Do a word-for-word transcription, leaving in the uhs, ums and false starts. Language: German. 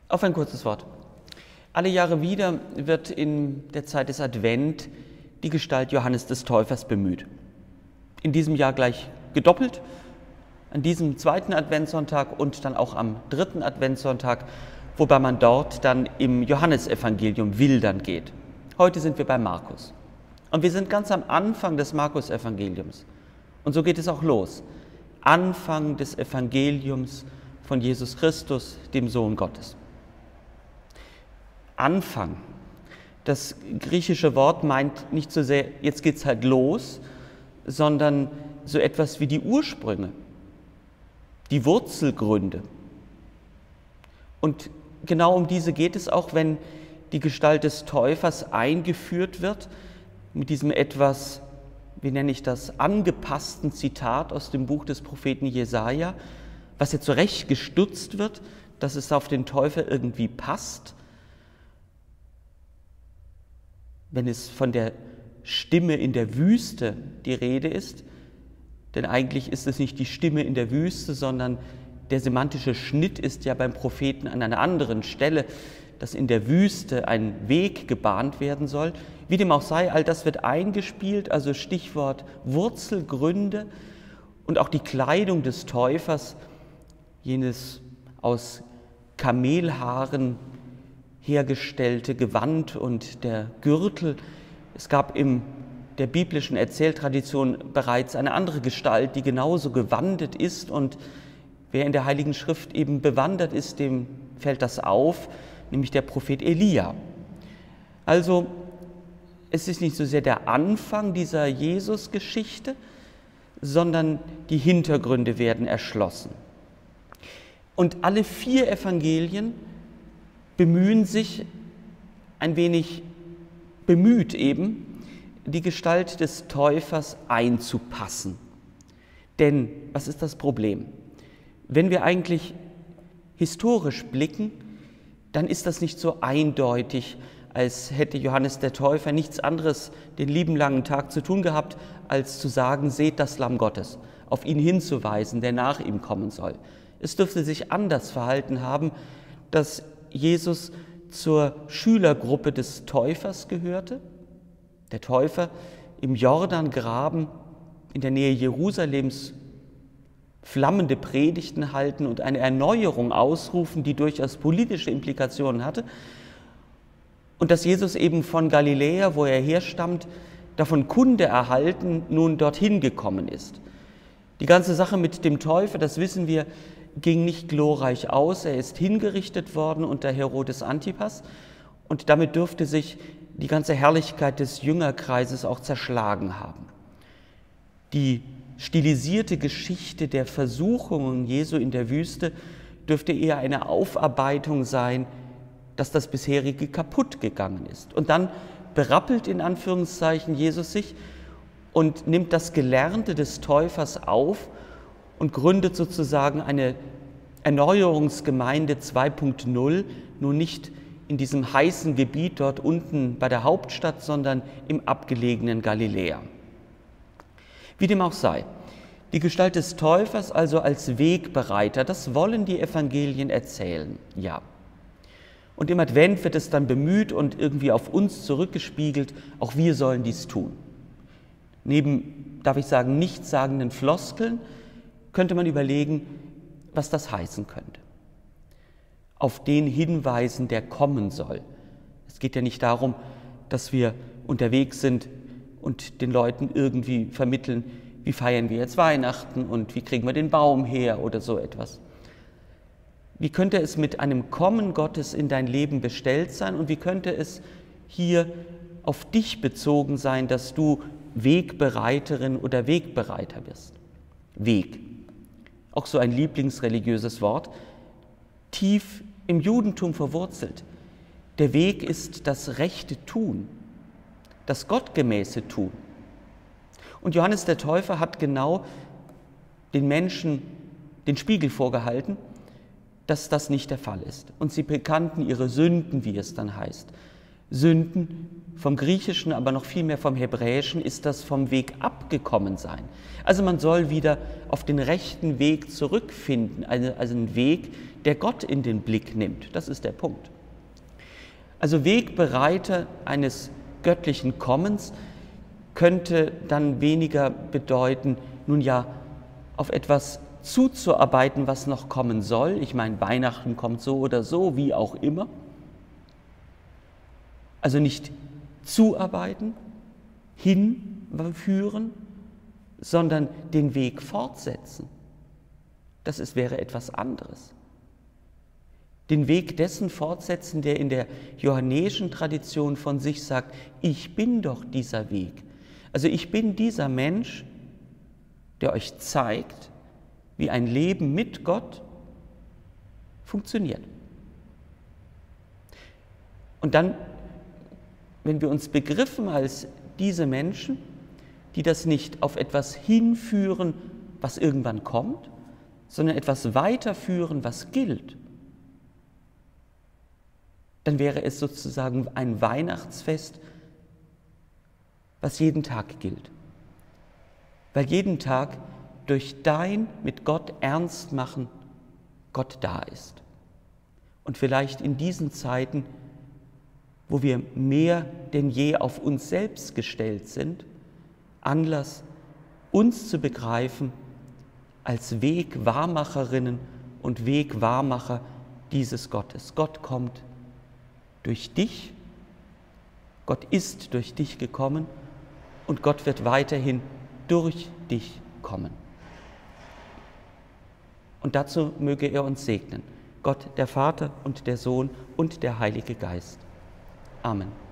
Auf ein kurzes Wort. Alle Jahre wieder wird in der Zeit des Advent die Gestalt Johannes des Täufers bemüht. In diesem Jahr gleich gedoppelt, an diesem zweiten Adventssonntag und dann auch am dritten Adventssonntag, wobei man dort dann im Johannesevangelium wildern geht. Heute sind wir bei Markus. Und wir sind ganz am Anfang des Markus-Evangeliums. Und so geht es auch los. Anfang des Evangeliums von Jesus Christus, dem Sohn Gottes. Anfang. Das griechische Wort meint nicht so sehr, jetzt geht's halt los, sondern so etwas wie die Ursprünge, die Wurzelgründe. Und genau um diese geht es auch, wenn die Gestalt des Täufers eingeführt wird, mit diesem etwas, wie nenne ich das, angepassten Zitat aus dem Buch des Propheten Jesaja, was jetzt zurecht gestutzt wird, dass es auf den Täufer irgendwie passt. Wenn es von der Stimme in der Wüste die Rede ist, denn eigentlich ist es nicht die Stimme in der Wüste, sondern der semantische Schnitt ist ja beim Propheten an einer anderen Stelle, dass in der Wüste ein Weg gebahnt werden soll. Wie dem auch sei, all das wird eingespielt, also Stichwort Wurzelgründe und auch die Kleidung des Täufers, jenes aus Kamelhaaren hergestellte Gewand und der Gürtel. Es gab in der biblischen Erzähltradition bereits eine andere Gestalt, die genauso gewandet ist, und wer in der Heiligen Schrift eben bewandert ist, dem fällt das auf, nämlich der Prophet Elia. Also es ist nicht so sehr der Anfang dieser Jesus-Geschichte, sondern die Hintergründe werden erschlossen. Und alle vier Evangelien bemühen sich, ein wenig bemüht eben, die Gestalt des Täufers einzupassen. Denn was ist das Problem? Wenn wir eigentlich historisch blicken, dann ist das nicht so eindeutig, als hätte Johannes der Täufer nichts anderes den lieben langen Tag zu tun gehabt, als zu sagen, seht das Lamm Gottes, auf ihn hinzuweisen, der nach ihm kommen soll. Es dürfte sich anders verhalten haben, dass Jesus zur Schülergruppe des Täufers gehörte. Der Täufer im Jordangraben in der Nähe Jerusalems flammende Predigten halten und eine Erneuerung ausrufen, die durchaus politische Implikationen hatte. Und dass Jesus eben von Galiläa, wo er herstammt, davon Kunde erhalten, nun dorthin gekommen ist. Die ganze Sache mit dem Täufer, das wissen wir, ging nicht glorreich aus. Er ist hingerichtet worden unter Herodes Antipas, und damit dürfte sich die ganze Herrlichkeit des Jüngerkreises auch zerschlagen haben. Die stilisierte Geschichte der Versuchungen Jesu in der Wüste dürfte eher eine Aufarbeitung sein, dass das bisherige kaputt gegangen ist. Und dann berappelt in Anführungszeichen Jesus sich und nimmt das Gelernte des Täufers auf und gründet sozusagen eine Erneuerungsgemeinde zwei Punkt null, nur nicht in diesem heißen Gebiet dort unten bei der Hauptstadt, sondern im abgelegenen Galiläa. Wie dem auch sei, die Gestalt des Täufers also als Wegbereiter, das wollen die Evangelien erzählen, ja. Und im Advent wird es dann bemüht und irgendwie auf uns zurückgespiegelt, auch wir sollen dies tun. Neben, darf ich sagen, nichtssagenden Floskeln könnte man überlegen, was das heißen könnte. Auf den hinweisen, der kommen soll. Es geht ja nicht darum, dass wir unterwegs sind und den Leuten irgendwie vermitteln, wie feiern wir jetzt Weihnachten und wie kriegen wir den Baum her oder so etwas. Wie könnte es mit einem Kommen Gottes in dein Leben bestellt sein und wie könnte es hier auf dich bezogen sein, dass du Wegbereiterin oder Wegbereiter wirst? Weg. Auch so ein lieblingsreligiöses Wort, tief im Judentum verwurzelt. Der Weg ist das rechte Tun, das gottgemäße Tun. Und Johannes der Täufer hat genau den Menschen den Spiegel vorgehalten, dass das nicht der Fall ist. Und sie bekannten ihre Sünden, wie es dann heißt. Sünden. Vom Griechischen, aber noch viel mehr vom Hebräischen ist das vom Weg abgekommen sein. Also man soll wieder auf den rechten Weg zurückfinden, also einen Weg, der Gott in den Blick nimmt. Das ist der Punkt. Also Wegbereiter eines göttlichen Kommens könnte dann weniger bedeuten, nun ja, auf etwas zuzuarbeiten, was noch kommen soll. Ich meine, Weihnachten kommt so oder so, wie auch immer. Also nicht zuarbeiten, hinführen, sondern den Weg fortsetzen. Das ist, wäre etwas anderes. Den Weg dessen fortsetzen, der in der johannäischen Tradition von sich sagt, ich bin doch dieser Weg. Also ich bin dieser Mensch, der euch zeigt, wie ein Leben mit Gott funktioniert. Und dann, wenn wir uns begriffen als diese Menschen, die das nicht auf etwas hinführen, was irgendwann kommt, sondern etwas weiterführen, was gilt, dann wäre es sozusagen ein Weihnachtsfest, was jeden Tag gilt. Weil jeden Tag durch dein mit Gott ernst machen Gott da ist. Und vielleicht in diesen Zeiten, wo wir mehr denn je auf uns selbst gestellt sind, Anlass, uns zu begreifen als Wegwahrmacherinnen und Wegwahrmacher dieses Gottes. Gott kommt durch dich, Gott ist durch dich gekommen und Gott wird weiterhin durch dich kommen. Und dazu möge er uns segnen, Gott, der Vater und der Sohn und der Heilige Geist. Amen.